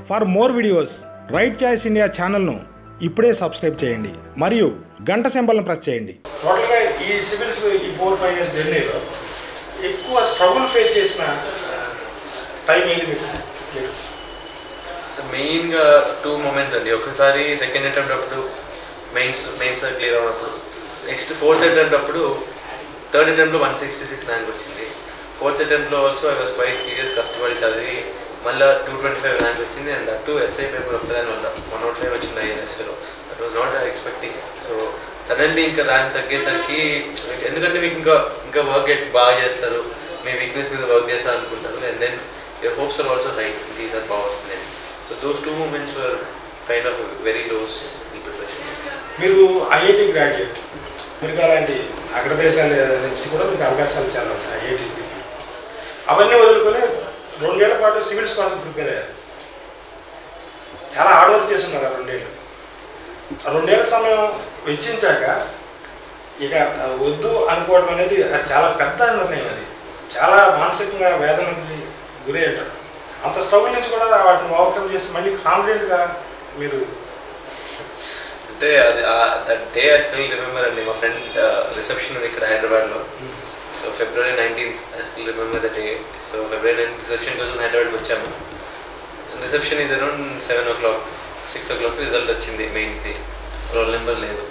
For more videos Right Choice India ఛానల్ను ఇప్పుడే subscribe చేయండి మరియు గంట సింబల్ను ప్రెస్ చేయండి. టోటల్గా ఈ సివిల్స్ ఈ 4-5 ఇయర్స్ జర్నీలో ఎక్కువ స్ట్రగుల్ ఫేస్ చేసిన టైం ఏది మీకు? సో మెయిన్గా 2 మూమెంట్స్ అండి. ఒకసారి సెకండ్ అటెంప్ట్ అప్పుడు మెయిన్స్ క్లియర్ అయినప్పుడు, నెక్స్ట్ 4th అటెంప్ట్ అప్పుడు 3rd అటెంప్ట్లో 166 ర్యాంక్ వచ్చింది. 4th అటెంప్ట్లో also I was quite serious, కష్టపడి చదివి మళ్ళీ 225 ర్యాంక్ వచ్చింది. And that to SI paper ఒక్కదాని వల్ల 105 వచ్చింది ఐఎన్ఎస్లో. That was not expecting. So suddenly ఇంకా ర్యాంక్ తగ్గేసరికి, ఎందుకంటే మీకు ఇంకా వర్క్ బాగా చేస్తారు, మీ వీక్నెస్ మీద వర్క్ చేస్తారు అనుకుంటారు. And then your hopes are also high, ఈసారి బాగా వస్తుంది. So those 2 moments were kind of very lows in preparation. మీరు ఐఐటి గ్రాడ్యుయేట్, మీకు అలాంటి అగ్రదేశాల నుంచి కూడా మీకు అవకాశాలు చాలా ఉంటాయి. ఐఐటి అవన్నీ వదులుకొని 2 ఏళ్ల పాటు సివిల్స్ కోసం ప్రిపేర్ అయ్యారు. చాలా హార్డ్ వర్క్ చేస్తున్నారు. 2 ఏళ్ళు, 2 ఏళ్ల సమయం వెచ్చించాక ఇక వద్దు అనుకోవడం అనేది అది చాలా పెద్ద నిర్ణయం. అది చాలా మానసికంగా వేదనకి గురి అంటారు. అంత స్ట్రగుల్ నుంచి కూడా వాటిని ఓవర్కమ్ చేసి మళ్ళీ కాన్ఫిడెంట్గా మీరు అంటే అది that day I still remember అండి. మా ఫ్రెండ్ రిసెప్షన్ ఉంది ఇక్కడ హైదరాబాద్లో. So February 19th I still remember the day. So February 19th reception కోసం హైదరాబాద్కి వచ్చాము. రిసెప్షన్ ఇది అరౌండ్ 7 o'clock 6 o'clock రిజల్ట్ వచ్చింది. మెయిన్స్ది రోల్ నెంబర్ లేదు.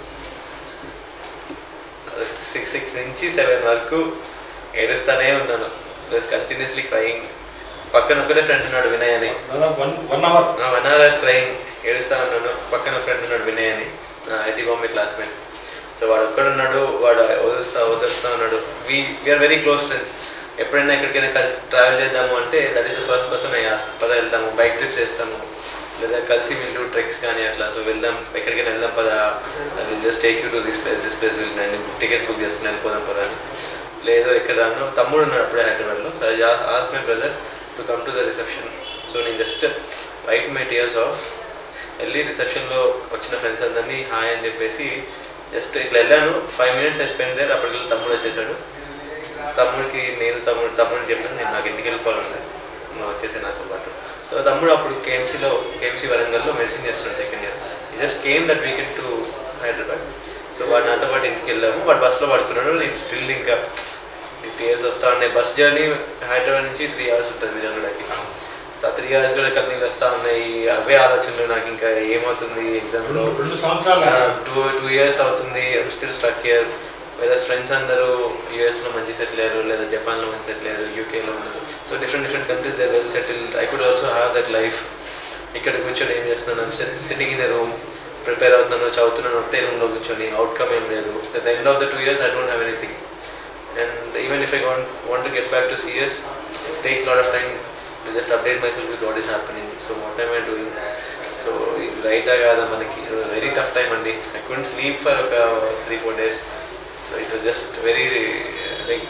6 నుంచి 7 వరకు ఏడుస్తానే ఉన్నాను, ప్లస్ కంటిన్యూస్లీ క్రయింగ్. పక్కన ఒకటే ఫ్రెండ్ ఉన్నాడు వినయ్ అని, 1 hour క్రయింగ్, ఏడుస్తా ఉన్నాను. పక్కన ఫ్రెండ్ ఉన్నాడు వినయ్ అని, ఐటీ బాంబే క్లాస్మేట్. సో వాడు ఒక్కడున్నాడు, వాడు వదులుస్తా ఉన్నాడు. We're very close friends. ఎప్పుడైనా ఎక్కడికైనా కలిసి ట్రావెల్ చేద్దాము అంటే that is the first person I ask. పద వెళ్దాము, బైక్ ట్రిప్స్ చేస్తాము, లేదా కలిసి వీళ్ళు ట్రెక్స్ కానీ అట్లా. సో వెళ్దాం, ఎక్కడికైనా వెళ్దాం పదా, will just take you to this place నేను టికెట్ బుక్ చేస్తాను, వెళ్ళిపోదాం పదా అని. లేదు ఎక్కడ అన్న తమ్ముడు ఉన్నాడు అప్పుడే హైదరాబాద్లో. So I ask my brother to come to the reception. So నేను just wipe my tears off వెళ్ళి రిసెప్షన్లో వచ్చిన ఫ్రెండ్స్ అందరినీ హాయ్ అని చెప్పేసి జస్ట్ ఇట్లా వెళ్ళాను. 5 minutes ఐ స్పెండ్ దేర్. అప్పటికి తమ్ముడు వచ్చేసాడు. తమ్ముడికి నేను తమ్ముడిని చెప్పాను, నేను నాకు ఇంటికి వెళ్ళిపోవాలండి, నువ్వు వచ్చేసి నాతో పాటు. సో తమ్ముడు అప్పుడు కేఎంసీ వరంగల్లో మెడిసిన్ చేస్తున్నాడు, 2nd year. Just came that weekend to హైదరాబాద్. సో వాడు నాతో పాటు ఇంటికి వెళ్ళాము. వాడు బస్లో పడుకున్నాడు. నేను స్టిల్ ఇంకా టీయర్స్ వస్తా ఉన్నాయి. బస్ జర్నీ హైదరాబాద్ నుంచి 3 hours ఉంటుంది విజయవాడకి. సో 3 hours కూడా కన్నీళ్ళు వస్తూ ఉన్నాయి. అవే ఆలోచనలు నాకు, ఇంకా ఏమవుతుంది ఎగ్జామ్లో, 2 సంవత్సరాలు 2 years అవుతుంది, ఐఎమ్ స్టిల్ స్టక్ హియర్. లేదా ఫ్రెండ్స్ అందరూ యూఎస్లో మంచి సెటిల్ అయ్యారు, లేదా జపాన్లో మంచి సెటిల్ అయ్యారు, యూకేలో ఉన్నారు. So different countries they well settled. I could also have that life. ఇక్కడ కూర్చొని ఏం చేస్తున్నాను, sitting in a room, prepare అవుతున్నాను, చదువుతున్నాను, ఒకటే రూమ్లో కూర్చొని, అవుట్కమ్ ఏం లేదు. At the end of the 2 years I don't have anything. And even if I want to get back to CS, it takes a lot of time to just update myself with what is happening. So what am I doing? So right కాదా మనకి, very tough time అండి. I couldn't sleep for ఒక 3-4 days. So it was just very like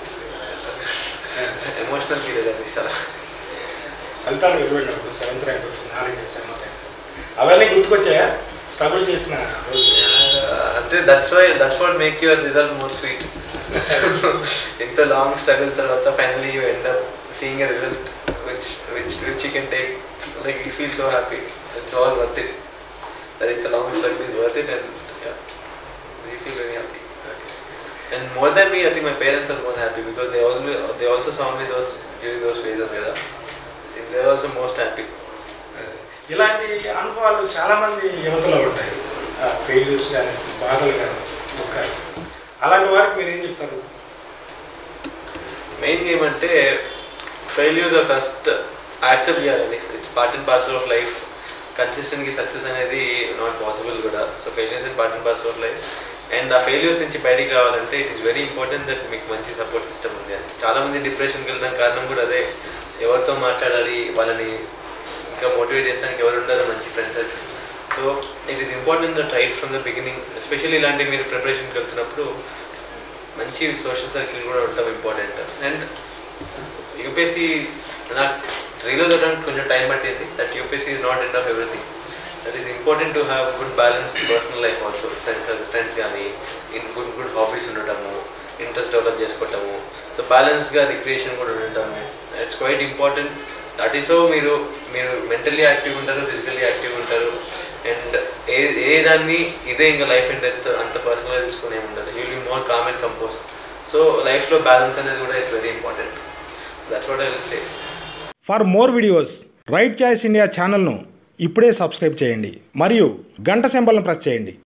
emotional period అండి. చాలా ఫలితాలు వెళ్ళినప్పుడు 7th rank వచ్చింది, 7th rank. అవన్నీ గుర్తుకొచ్చాయా స్ట్రగుల్ చేసిన రోజు? అంటే that's what make your result more sweet. ఇంత లాంగ్ స్ట్రగుల్ తర్వాత finally you end up seeing a result which you can take, like you feel so happy. It's all worth it. That the long struggle is worth it, and yeah, you feel very happy. And more than me, I think my parents are more happy because they also saw me during those phases. I think they are also most happy. ఇలాంటి అనుభవాలు చాలామంది యువతలో ఉంటాయి, failures కానీ, బాధలు కానీ, దుఃఖాలు. అలాంటి వారికి మీరు ఏం చెప్తారు? మెయిన్ ఏమంటే ఫెయిల్యూర్స్ ఆర్ ఫస్ట్ యాక్సెప్ట్ చేయాలండి. It's part and parcel of life. కన్సిస్టెంట్గా సక్సెస్ అనేది నాట్ పాసిబుల్ కూడా. So failures in part and parcel of life. And ఆ ఫెయిల్యూర్స్ నుంచి బయటికి రావాలంటే it is very important that మీకు మంచి సపోర్ట్ సిస్టమ్ ఉంది అని. చాలామంది డిప్రెషన్కి వెళ్ళడానికి కారణం కూడా అదే. ఎవరితో మాట్లాడాలి, వాళ్ళని ఇంకా మోటివేట్ చేస్తానికి ఎవరు ఉండరు, మంచి friends circle. So it is important that right from the beginning. Especially ఇలాంటి మీరు ప్రిపరేషన్కి వెళ్తున్నప్పుడు మంచి సోషల్ సర్కిల్ కూడా ఉండటం ఇంపార్టెంట్. అండ్ యూపీఎస్సీ నాకు రియలైజ్ అవ్వడానికి కొంచెం టైం పట్టింది that UPSC is not end of everything. That is important to have good balance personal life also. Friends కానీ గుడ్ హాబీస్ ఉండటము, ఇంట్రెస్ట్ డెవలప్ చేసుకోవటము. సో బ్యాలెన్స్గా రిక్రియేషన్ కూడా ఉండటము. It's quite important that is so మీరు mentally యాక్టివ్గా ఉంటారు, physically యాక్టివ్గా ఉంటారు. అండ్ ఏ దాన్ని ఇదే ఇంకా లైఫ్ అండ్ డెత్ అంత పర్సనల్గా తీసుకుని ఏమి ఉండదు. You will be more calm and compose. So లైఫ్లో బ్యాలెన్స్ అనేది కూడా it's very important. That's what I will say. For more videos Right Choice India ఛానల్ను ఇప్పుడే సబ్స్క్రైబ్ చేయండి మరియు గంట సింబల్ను ప్రెస్ చేయండి.